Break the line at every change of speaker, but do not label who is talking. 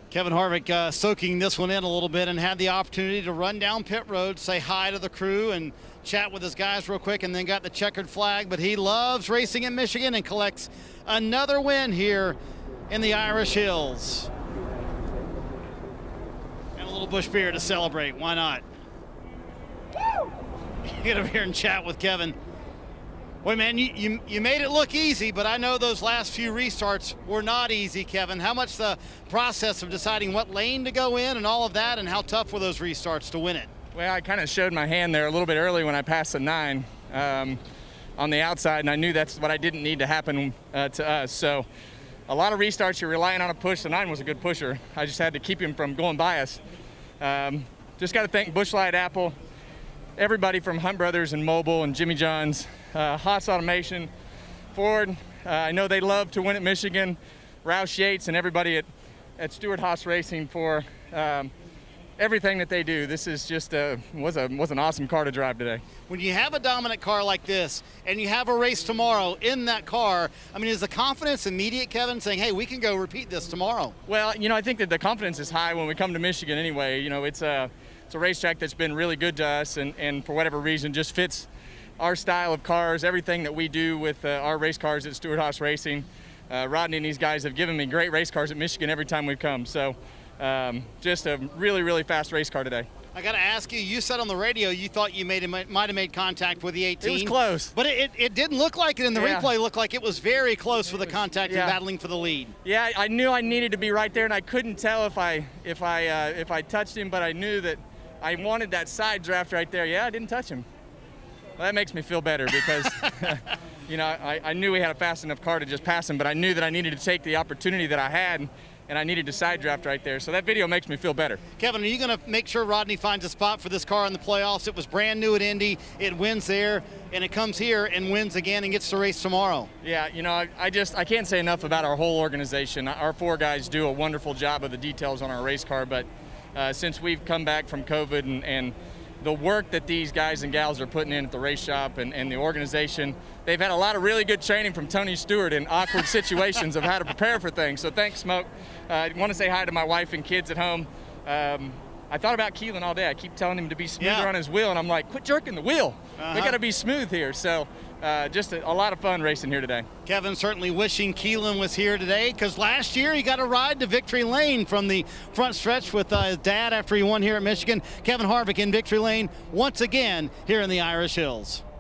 Kevin Harvick soaking this one in a little bit and had the opportunity to run down pit road, say hi to the crew and chat with his guys real quick, and then got the checkered flag. But he loves racing in Michigan and collects another win here in the Irish Hills. And a little Busch beer to celebrate. Why not? Get over here and chat with Kevin. Boy, man, you made it look easy, but I know those last few restarts were not easy, Kevin. How much the process of deciding what lane to go in and all of that, and how tough were those restarts to win it?
Well, I kind of showed my hand there a little bit early when I passed the 9 on the outside, and I knew that's what I didn't need to happen to us. So a lot of restarts, you're relying on a push. The 9 was a good pusher. I just had to keep him from going by us. Just got to thank Busch Light Apple, everybody from Hunt Brothers and Mobile and Jimmy John's, Haas Automation, Ford. I know they love to win at Michigan, Roush Yates, and everybody at Stewart Haas Racing for everything that they do. This is just was an awesome car to drive today.
When you have a dominant car like this and you have a race tomorrow in that car, I mean, is the confidence immediate, Kevin, saying, hey, we can go repeat this tomorrow?
Well, you know, I think that the confidence is high when we come to Michigan anyway. You know, it's a racetrack that's been really good to us, and for whatever reason just fits our style of cars, everything that we do with our race cars at Stewart Haas Racing. Rodney and these guys have given me great race cars at Michigan every time we've come. So just a really, really fast race car today.
I got to ask you, you said on the radio you thought you might have made contact with the 18.
It was close.
But it didn't look like it in the replay. It looked like it was very close with the contact and battling for the lead.
Yeah, I knew I needed to be right there, and I couldn't tell if I touched him, but I knew that I wanted that side draft right there. Yeah, I didn't touch him. Well, that makes me feel better because, you know, I knew we had a fast enough car to just pass him, but I knew that I needed to take the opportunity that I had, and I needed to side draft right there. So that video makes me feel better.
Kevin, are you going to make sure Rodney finds a spot for this car in the playoffs? It was brand new at Indy. It wins there, and it comes here and wins again and gets to race tomorrow.
Yeah, you know, I can't say enough about our whole organization. Our 4 guys do a wonderful job of the details on our race car, but since we've come back from COVID and the work that these guys and gals are putting in at the race shop and the organization, they've had a lot of really good training from Tony Stewart in awkward situations of how to prepare for things. So thanks, Smoke. I want to say hi to my wife and kids at home. I thought about Keelan all day. I keep telling him to be smoother on his wheel, and I'm like, quit jerking the wheel. We got to be smooth here. So just a lot of fun racing here today.
Kevin certainly wishing Keelan was here today, because last year he got a ride to Victory Lane from the front stretch with his dad after he won here at Michigan. Kevin Harvick in Victory Lane once again here in the Irish Hills.